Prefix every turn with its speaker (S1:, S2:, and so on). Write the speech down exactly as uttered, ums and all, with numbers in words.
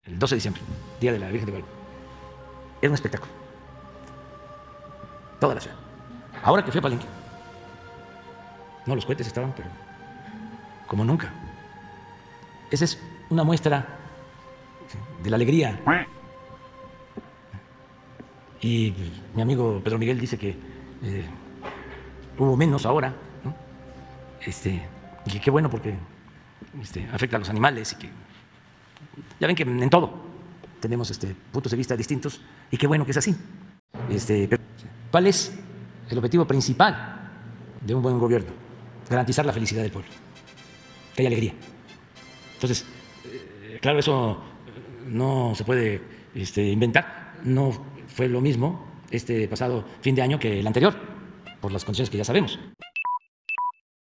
S1: el doce de diciembre, Día de la Virgen de Guadalupe. Era un espectáculo. Toda la ciudad. Ahora que fui a Palenque, no, los cohetes estaban, pero como nunca. Esa es una muestra de la alegría. Y mi amigo Pedro Miguel dice que eh, hubo menos ahora, ¿no? Este, y que qué bueno porque este, afecta a los animales y que ya ven que en todo tenemos este, puntos de vista distintos y qué bueno que es así. Este, pero, ¿cuál es el objetivo principal de un buen gobierno? Garantizar la felicidad del pueblo, que haya alegría. Entonces, eh, claro, eso no se puede este, inventar. No fue lo mismo este pasado fin de año que el anterior, por las condiciones que ya sabemos.